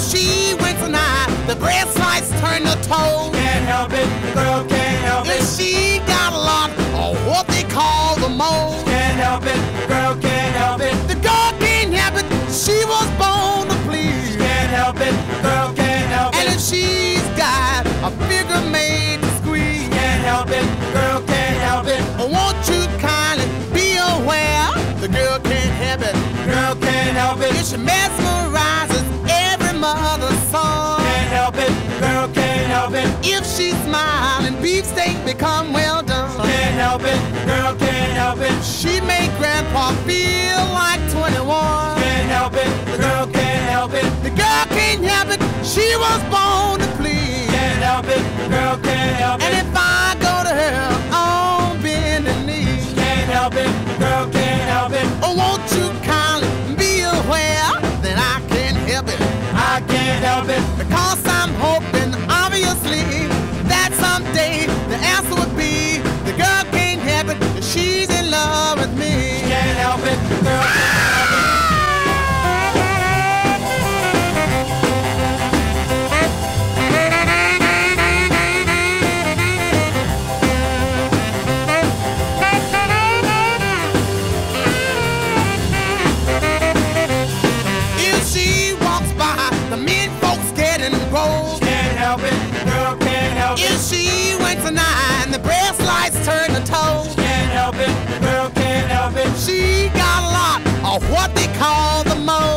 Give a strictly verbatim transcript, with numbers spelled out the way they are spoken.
she winks an eye, the breast lights turn to toes. Can't help it, the girl can't help If it. she got a lot of what they call the moles. Can't help it, the girl can't help it. The girl can't help it, she was born to please. Can't help it, the girl can't help And it. if she's got a figure made to squeeze, Can't help it, the girl can't help it. won't you kindly be aware? The girl can't help it. Girl can't help it. It mesmerizes every mother's son. Can't help it, the girl can't help it. If she smile and beefsteak become well done. Can't help it, the girl can't help it. She make grandpa feel like twenty-one. Can't help it, the girl can't help it. The girl can't help it, she was born to please. Can't help it, the girl can't help And it. if I go to her on bending knee, Can't help it, the girl can't help it. oh, won't you kindly be aware that I can't help it? I can't help it. Because I'm hoping, obviously, that someday the answer would be the girl can't help it, that she's in love with me. Can't help it, the girl can't help it. If she walks by, the men folks getting gross. Can't help it, the girl can't help it. If she winks an eye and the breast lights turn to toes. Can't help it, the girl can't help it. She got a lot of what they call the most.